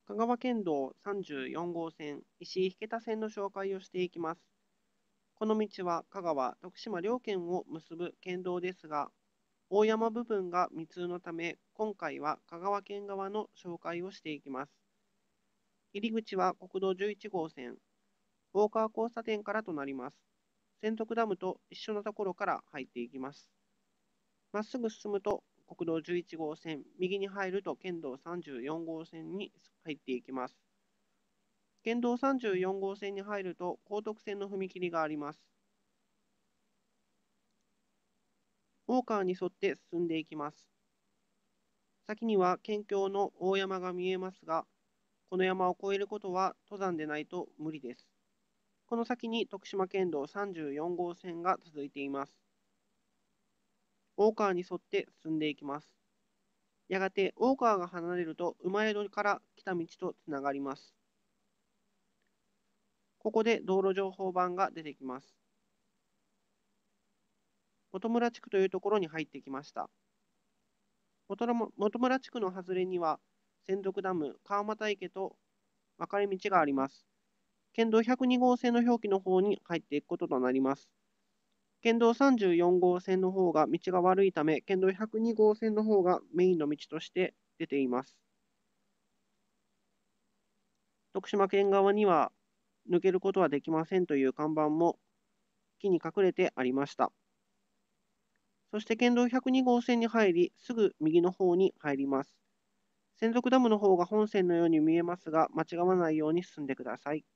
香川県道34号線、石井引田線の紹介をしていきます。この道は香川、徳島両県を結ぶ県道ですが、大山部分が未通のため、今回は香川県側の紹介をしていきます。入り口は国道11号線、大川交差点からとなります。千徳ダムと一緒のところから入っていきます。まっすぐ進むと国道11号線、右に入ると県道34号線に入っていきます。県道34号線に入ると高徳線の踏切があります。大川に沿って進んでいきます。先には県境の大山が見えますが、この山を越えることは登山でないと無理です。この先に徳島県道34号線が続いています。大川に沿って進んでいきます。やがて大川が離れると馬江戸から来た道とつながります。ここで道路情報板が出てきます。本村地区というところに入ってきました。本村地区の外れには、千束ダム、川俣池と分かれ道があります。県道102号線の表記の方に入っていくこととなります。県道34号線の方が道が悪いため、県道102号線の方がメインの道として出ています。徳島県側には抜けることはできませんという看板も木に隠れてありました。そして県道102号線に入り、すぐ右の方に入ります。千束ダムの方が本線のように見えますが、間違わないように進んでください。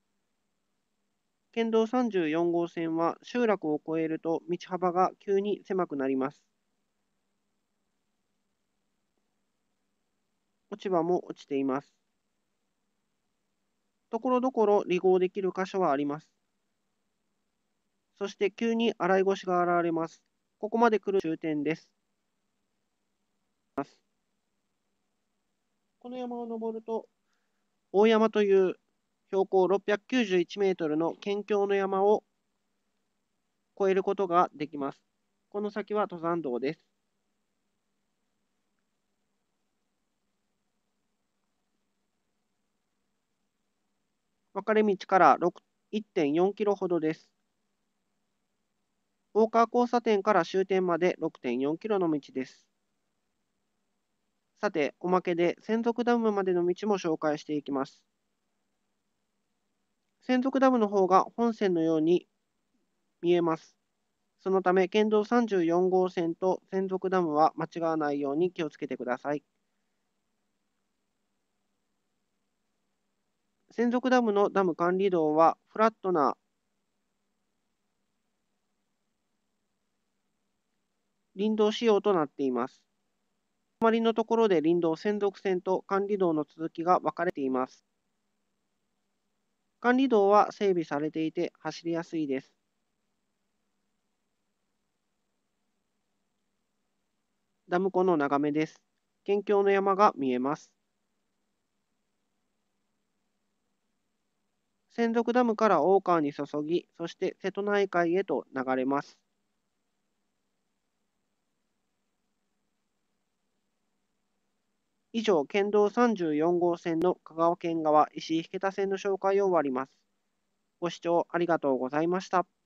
県道34号線は集落を越えると道幅が急に狭くなります。落ち葉も落ちています。ところどころ離合できる箇所はあります。そして急に洗い越しが現れます。ここまで来る終点です。この山を登ると、大山という標高691メートルの県境の山を越えることができます。この先は登山道です。分かれ道から1.4キロほどです。大川交差点から終点まで6.4キロの道です。さて、おまけで千束ダムまでの道も紹介していきます。千束ダムの方が本線のように見えます。そのため、県道34号線と千束ダムは間違わないように気をつけてください。千束ダムのダム管理道はフラットな林道仕様となっています。周りのところで林道千束線と管理道の続きが分かれています。管理道は整備されていて走りやすいです。ダム湖の眺めです。県境の山が見えます。千束ダムから大川に注ぎ、そして瀬戸内海へと流れます。以上、県道34号線の香川県側石井引田線の紹介を終わります。ご視聴ありがとうございました。